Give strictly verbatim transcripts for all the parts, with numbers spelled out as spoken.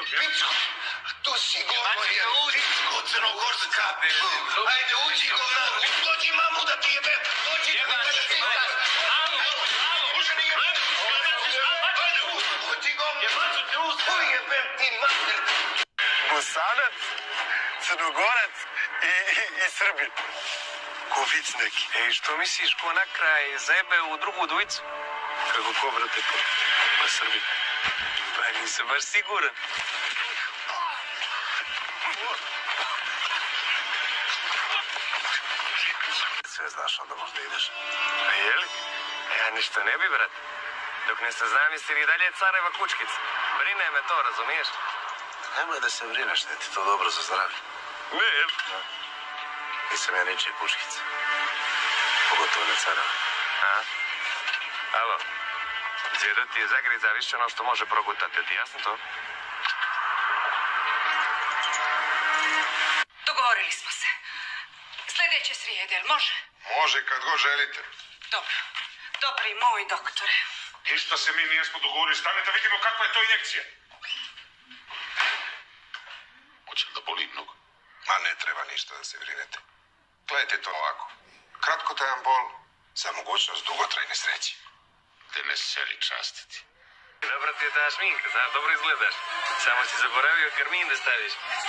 Picko, to si govorio. Picko, crnogorska. Ajde, uđi govna. Dođi mamu da ti jebem. Dođi da ti jebem. Alo, alo. Uži mi jebem. Ajde, uđi govna. Ujebem ti mater. Bosanac, Crnogorac i Srbin. Ko vic neki. Ej, što misliš, ko na kraj zebe u drugu dvojicu? Kako ko, brate, pa, pa Srbin. Pa nisam baš siguran. Sve znaš, onda možda ideš. A jeli? Ja ništa ne bi, brat. Dok ne se zamisli i dalje careva kučkica. Brine me to, razumiješ? Nemoj da se brineš, ne ti to dobro za zdravlje. Ne, jel? Nisam ja ničije kučkica. Pogotovo ne careva. A? Alo? Djedo ti je zagriza više ono što može progutati. Ti jasno to? Dogovorili smo se. Sljedeće srijede, jel može? Može kad god želite. Dobro. Dobri moj doktore. Ništa se mi nijesmo dogovorili. Stane da vidimo kakva je to injekcija. Hoće li da boli mnogo? Ma ne treba ništa da se brinete. Gledajte to ovako. Kratkotrajan bol za mogućnost dugotrajne sreće. Te ne seli častiti. Dobro ti je ta šminka, znaš, dobro izgledaš. Samo si zaboravio karmin da staviš.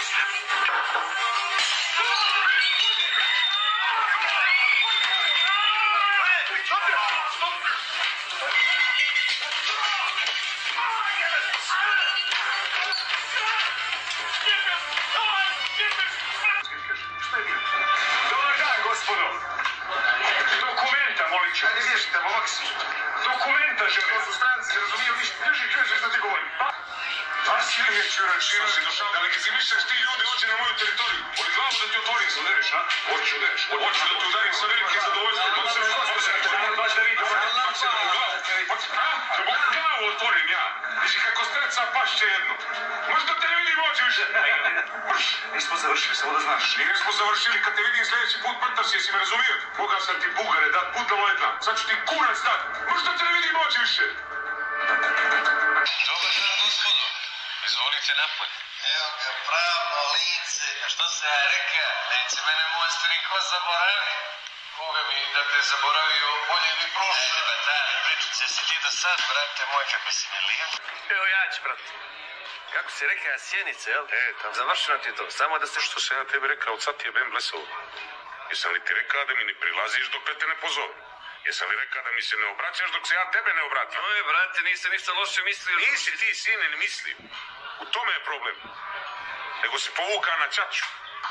Dobar dan, gospodo. Dokumenta, molit ću. Ajde, vješite, momak si. Dokumenta želim. To su stranci, razumiju ništa. Drži, čuješ što ti govorim. A svi je čura, šira si došao. Da legitimišeš ti ljude uđe na moju teritoriju. Voli glavu da ti otvorim sa udareš, a? Hoću, hoću da ti udarim sa velikim zadovoljstvom. Dok se ne baš da vidim. Pak se da mu glavu. Da mu glavu otvorim ja. Viši kako streca pašće jedno. Možda te ne vidim oči više. Nismo završili, samo da znaš. Nismo završili, kad te vidim sljedeći put mrtav si, jesi me razumio? Koga sam ti bugare dat, budalo jedna. Sad ću ti kurac dat. Možda te ne vidim oči više. Dobar dan, gospodo. Izvolite napolje. Evo ga, pravno lice. Što se ja reka? Neće mene moj striko zaboravi. Koga mi da te zaboravio, bolje mi prošlo. E, batare, pričat će se ti do sad, brate moj, kako si mi lijev. Evo ja ću, brat. Kako si rekao, sjenice, jel? E, tamo. Završeno ti je to, samo da se... Što sam ja tebi rekao, sad ti je Ben blesovo. Jesam li ti rekao da mi ne prilaziš dok te ne pozove? Jesam li rekao da mi se ne obraćaš dok se ja tebe ne obratim? Oj, brate, nisam ništa loše mislio. Nisi ti, sine, ne mislio. U tome je problem. Nego si povuka na čaču.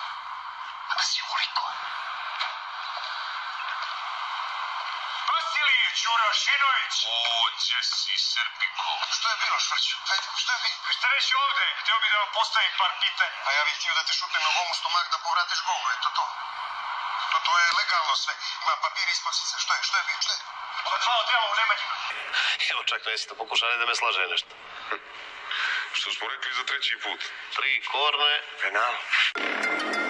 Vasilije Ćurašinović! Ođe si, Srbiko. Što je bilo, Švrću? Hajde, što je bilo? Ste već ovde, htio bi da vam postavim par pitanja. A ja bih htio da te šutnem nogom u stomak da povratiš golu, eto to. To, to je legalno sve. Ima papir ispod sice. Što je, što je bilo, što je? Ovo dva odjela u Nemanjima. Evo čak da jeste pokušali da me slaže nešto. Što smo rekli za treći put. Tri korne, penal.